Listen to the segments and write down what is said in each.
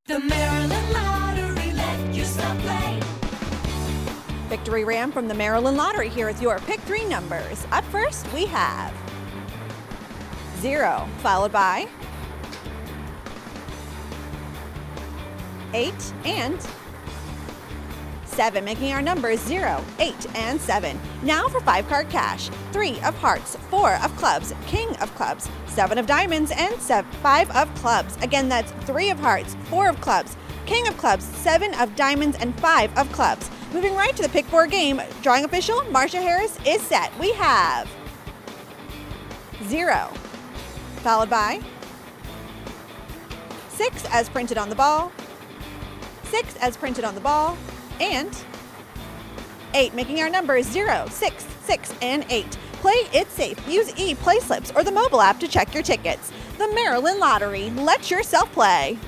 The Maryland Lottery, let yourself play. Victory Ram from the Maryland Lottery here with your Pick 3 numbers. Up first, we have 0, followed by 8 and 7, making our numbers 0, 8, and 7. Now for 5-card cash. 3 of hearts, 4 of clubs, king of clubs, 7 of diamonds, and 5 of clubs. Again, that's 3 of hearts, 4 of clubs, king of clubs, 7 of diamonds, and 5 of clubs. Moving right to the Pick 4 game, drawing official Marsha Harris is set. We have 0, followed by 6 as printed on the ball, 6 as printed on the ball, and 8, making our numbers 0, 6, 6, and 8. Play it safe. Use ePlay slips or the mobile app to check your tickets. The Maryland Lottery. Let yourself play.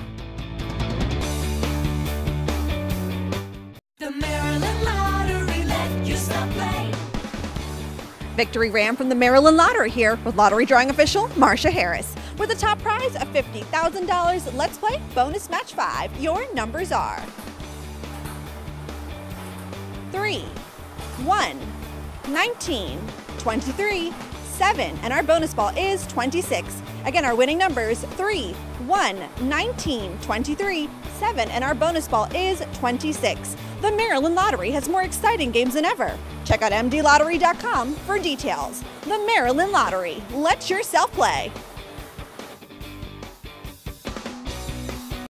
The Maryland Lottery, let yourself play. Victory Ram from the Maryland Lottery here with lottery drawing official Marsha Harris. With a top prize of $50,000, let's play bonus match 5. Your numbers are 3, 1, 19, 23, 7, and our bonus ball is 26. Again, our winning numbers 3, 1, 19, 23, 7, and our bonus ball is 26. The Maryland Lottery has more exciting games than ever. Check out mdlottery.com for details. The Maryland Lottery. Let yourself play.